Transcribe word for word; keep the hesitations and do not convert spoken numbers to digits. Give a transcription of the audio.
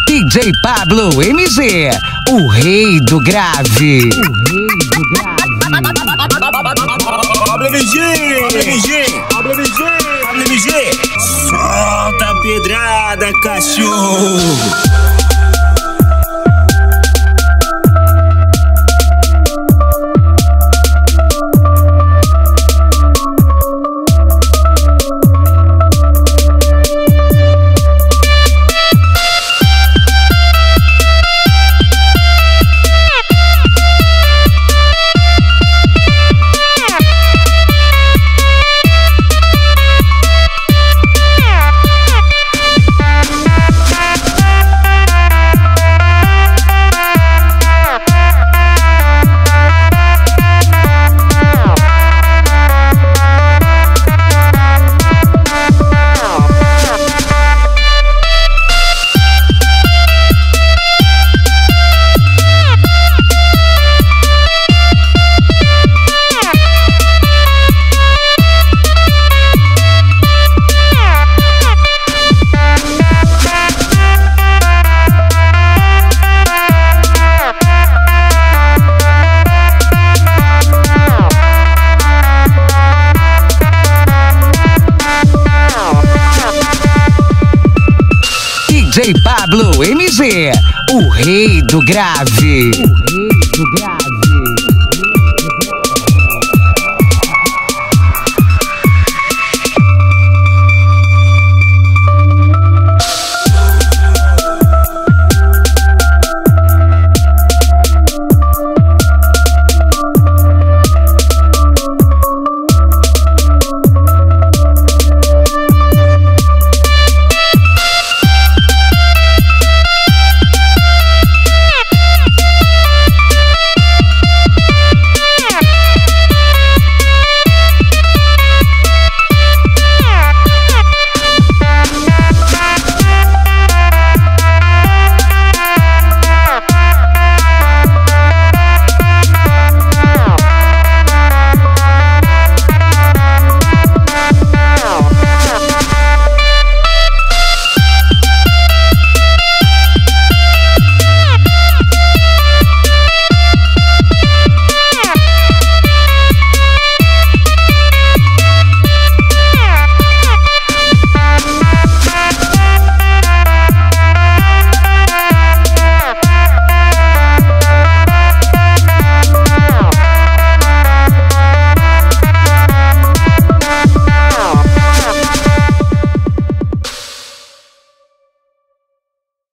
Djpablo M Z, o rei do grave. O rei do grave. Pablo M G, Pablo M G, Pablo M G, Pablo M G. Solta a pedrada, cachorro. Djpablo M Z, o rei do grave. O rei do grave.